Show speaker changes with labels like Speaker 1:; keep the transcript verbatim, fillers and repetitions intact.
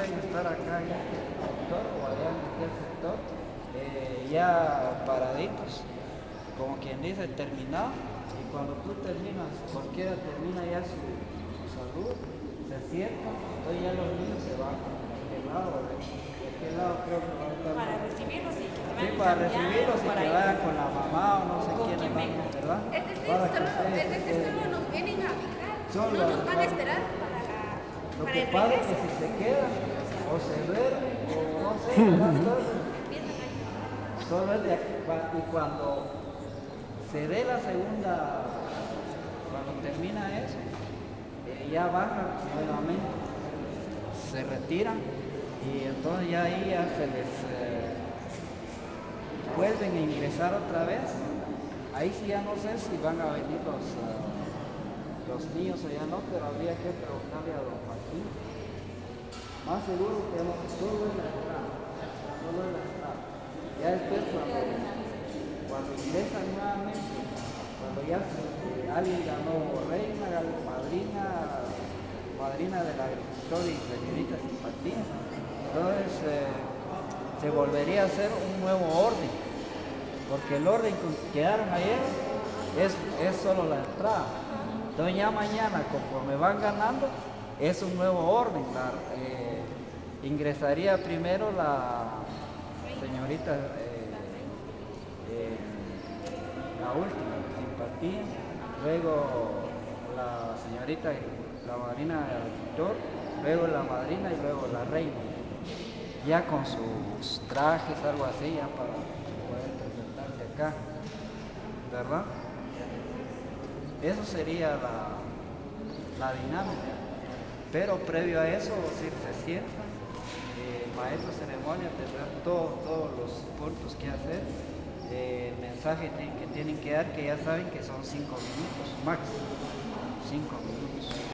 Speaker 1: pueden estar acá en este sector o allá en este sector, eh, ya paraditos, como quien dice, terminado. Y cuando tú terminas, cualquiera termina ya su, su salud, se sienta, entonces ya los niños se van a aquel lado, de aquel lado creo que va a estar.
Speaker 2: Para recibirlos y que se
Speaker 1: Sí,
Speaker 2: vayan
Speaker 1: para
Speaker 2: cambiando,
Speaker 1: recibirlos y
Speaker 2: para
Speaker 1: que
Speaker 2: ir.
Speaker 1: vayan con la mamá o no sé
Speaker 2: Con
Speaker 1: quiénes
Speaker 2: quien
Speaker 1: van,
Speaker 2: venga.
Speaker 1: ¿verdad?
Speaker 3: Es decir,
Speaker 1: Para que
Speaker 3: solo,
Speaker 1: ustedes
Speaker 3: es decir,
Speaker 1: estén-
Speaker 3: solo nos vienen a avisar,
Speaker 1: Solo
Speaker 3: no nos van a
Speaker 1: avisar.
Speaker 3: esperar para, la,
Speaker 1: Lo
Speaker 3: para
Speaker 1: que
Speaker 3: el
Speaker 1: pasa es
Speaker 3: regreso.
Speaker 1: que si se quedan o se duermen o no sé, ¿verdad? Entonces,
Speaker 3: Empiezan ahí.
Speaker 1: solo es de aquí, pa- y cuando se dé la segunda, cuando termina eso, eh, ya bajan nuevamente, se retiran y entonces ya ahí ya se les eh, vuelven a ingresar otra vez. Ahí sí ya no sé si van a venir los, eh, los niños o ya no, pero habría que preguntarle a don Joaquín. Más seguro que no, solo es la entrada, solo es la entrada. Ya después cuando, cuando ingresan nuevamente, cuando ya eh, alguien ganó reina, ganó madrina, madrina del agricultor y señorita simpatía, entonces eh, se volvería a hacer un nuevo orden, porque el orden que quedaron ayer es, es solo la entrada. Entonces ya mañana, conforme van ganando, es un nuevo orden. La, eh, ingresaría primero la señorita, eh, eh, la última, simpatía, luego la señorita, la madrina del agricultor, luego la madrina y luego la reina. Ya con sus trajes, algo así, ya para poder presentarse acá, ¿verdad? Eso sería la, la dinámica. Pero previo a eso, si se sientan, eh, el maestro de ceremonia tendrá todo- todos los puntos que hacer, eh, el mensaje que que tienen que dar, que ya saben que son cinco minutos máximo, cinco minutos.